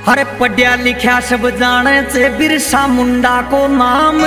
अरे पढ़िया लिखा सब जाने से बिरसा मुंडा को नाम।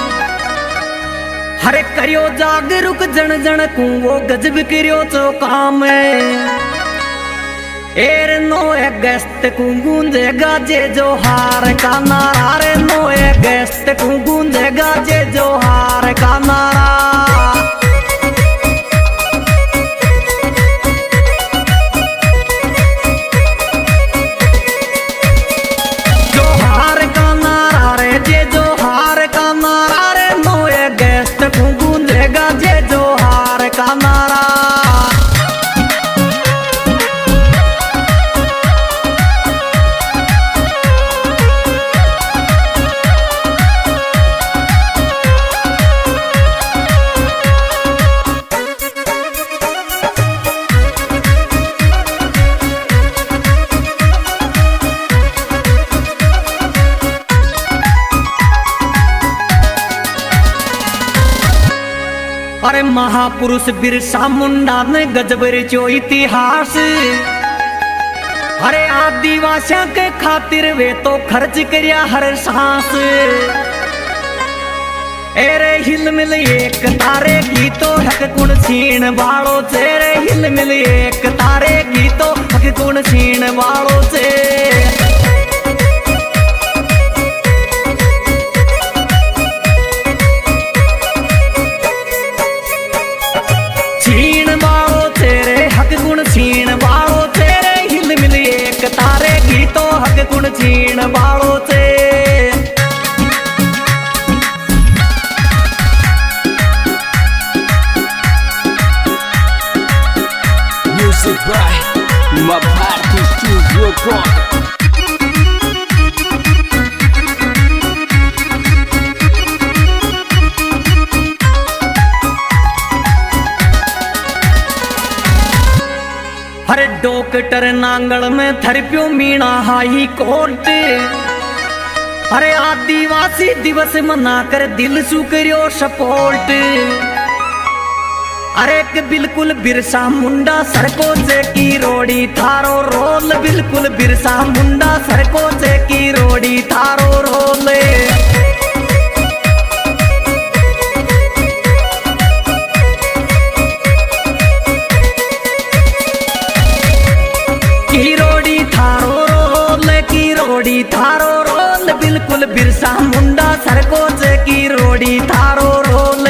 हरे करियो जागरूक जन जन को वो गजब करियो तो काम। एर 9 अगस्त को गूंजेगा जे जोहार का नारा। रे 9 अगस्त को गूंजेगा जे जोहार का नारा। अरे महापुरुष बिरसा मुंडा ने गजब रचो इतिहास। अरे आदिवासियों के खातिर वे तो खर्च करिया हर सांस। एरे हिल मिल एक तारे की तो हक गुण छीण वालों से। रे हिल मिल एक तारे की तो हक गुण छीण वालों से। छीण वालों तेरे हिल मिल एक तारे की तो हक गुण छीण वालों से। Music by Mabharti Studio Rock। अरे डॉक्टर नांगल में थरप्यो मीणा हाई कोर्ट। अरे आदिवासी दिवस मनाकर दिल सु करियो सपोर्ट। अरे एक बिल्कुल बिरसा मुंडा सरको से की रोड़ी थारो रोल। बिल्कुल बिरसा मुंडा सरको से की रोड़ी थारो रोल। रोड़ी थारो रोल बिल्कुल बिरसा मुंडा सरको से की रोड़ी थारो रोल।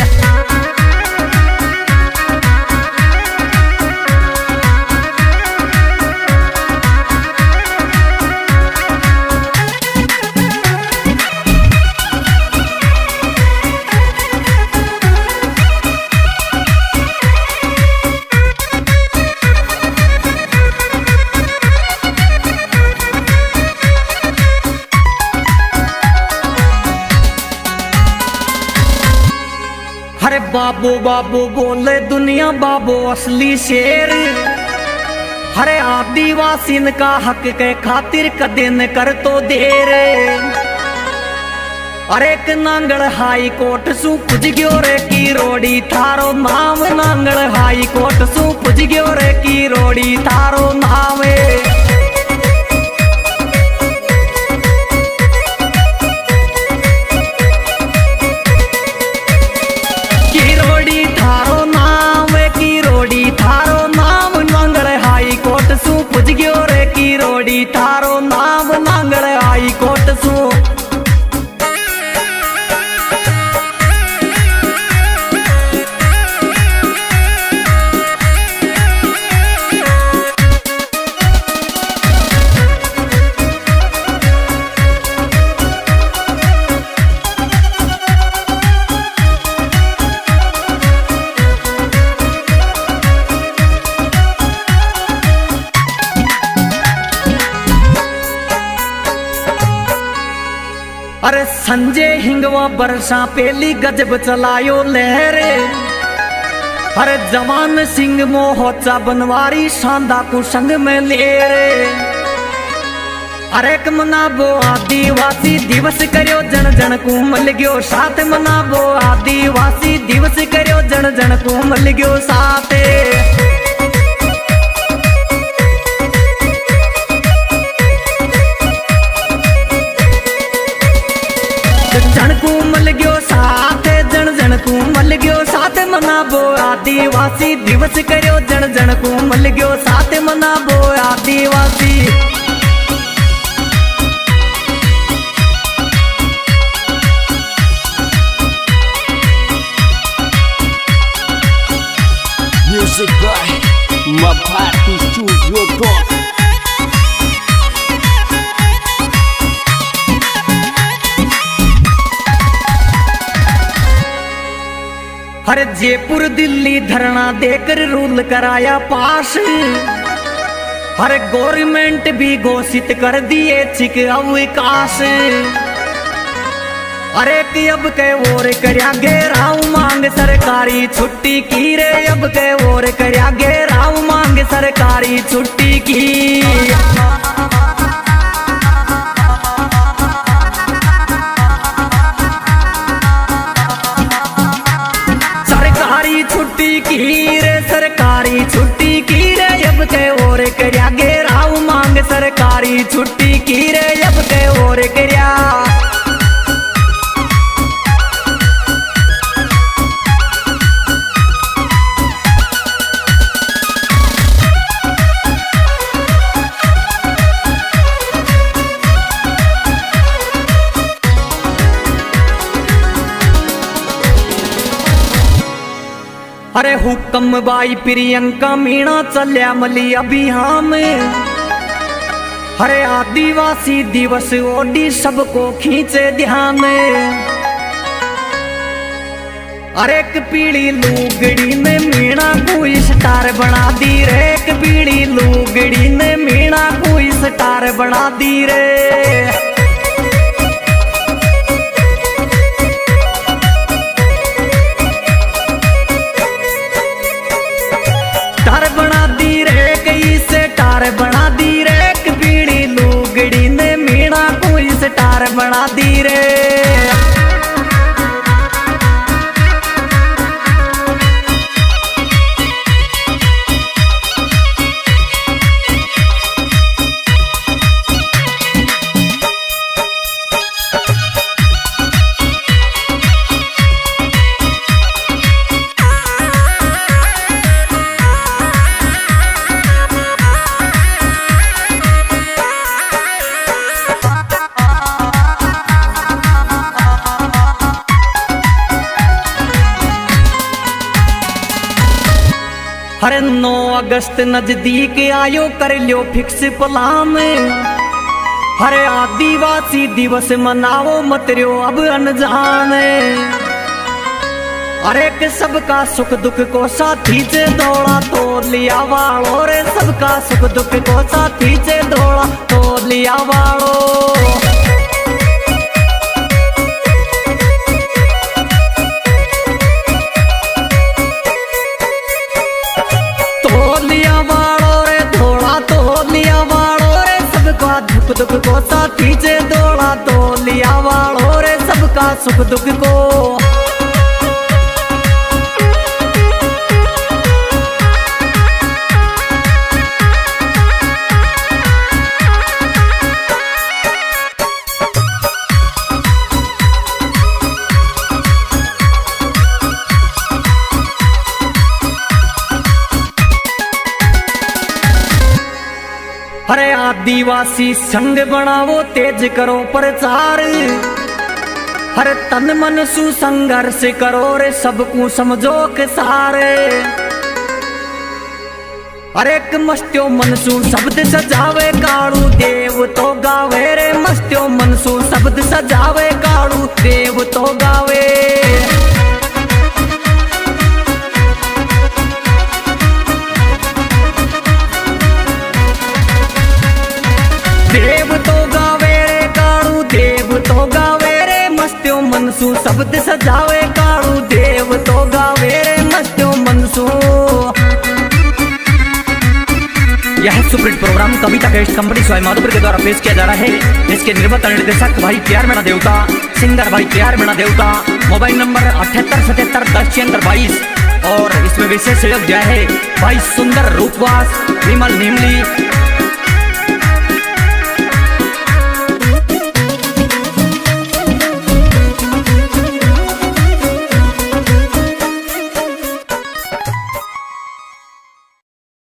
अरे बाबू बाबू बोले दुनिया बाबू असली शेर। अरे आदिवासी का हक के खातिर कदे न कर तो देर। अरे एक नांगल हाई कोर्ट सु पुज गयो रे की रोड़ी थारो नाम। नांगल हाई कोर्ट सु पुज गयो रे की रोड़ी थारो नाम। पुज गयो रे की रोड़ी थारो नाम। नांगल हाई कोर्ट सु। अरे संजय हिंगवा बरसा पेली गजब चलायो लहर। अरे जवान सिंह मोहोचा बनवारी शांदा को संग में ले रे। अरे एक मनाबो आदिवासी दिवस करियो जन जन को मिल गयो साथ। मनाबो आदिवासी दिवस करियो जन जन को मिल गयो साथ। को मल गयो साथ मनाबो आदिवासी दिवस करो जन जन को मल गयो साथ मनाबो आदिवासी। Music by Mabhati Studio Talk. हर जयपुर दिल्ली धरना देकर रूल कराया पास, हर गवर्नमेंट भी घोषित कर दिए छिक अवकाश। अरे कि अब के और करया घेराव मांग सरकारी छुट्टी की रे, अब के और करया घेराव मांग सरकारी छुट्टी की। सरकारी छुट्टी की रे, सरकारी छुट्टी की रे, अब के और करया घेराव मांग सरकारी छुट्टी की रे, अब के और करया। अरे हुक्म बाई प्रियंका मीणा चल्या मली अभियान में, अरे आदिवासी दिवस ओडी सबको खींचे ध्यान में। अरे एक पीढ़ी लुगड़ी ने मीणा को स्टार बना दी रे, एक पीढ़ी लुगड़ी ने मीणा को स्टार बना दी रे। टार बना दी रे, कई से टार बना दी रे, एक पीढ़ी लुगड़ी ने मीणा को इस टार बना दी रे। हर 9 अगस्त नजदीक आयो कर लो फिक्स प्लान, हर आदिवासी दिवस मनाओ मत रहो अब अनजान। अरे के सबका सुख दुख को साथी से दौड़ा तो लिया वालो रे, सबका सुख दुख को साथी से दौड़ा तो लिया वालो। दुख दुख को साथी से दौड़ा तो लिया वालो रे, सबका सुख दुख को। अरे आदिवासी संग बनावो तेज करो प्रचार, हर तन मन सु संघर्ष करो रे सबको समझो के सारे। अरे एक मस्त्यो मनसू शब्द सजावे काड़ू देव तो गावे रे, मस्त्यो मनसू शब्द सजावे काड़ू देव तो गावे। देव तो गावे रे काड़ू देव तो गावे रे, मस्त्यो मनसू शब्द सजावे काड़ू देव तो गावे रे, मस्त्यो मनसू। यह सुप्रीत programme Kavita best company Sawai Madhopur के द्वारा पेश किया जा रहा है। इसके निर्माता निर्देशक भाई प्यार मीणा देवता, सिंगर भाई प्यार मीणा देवता। मोबाइल नंबर 78771022 और इसमें विशेष सहयोग दिया है भाई सुंदर रूपवास, विमल नीमली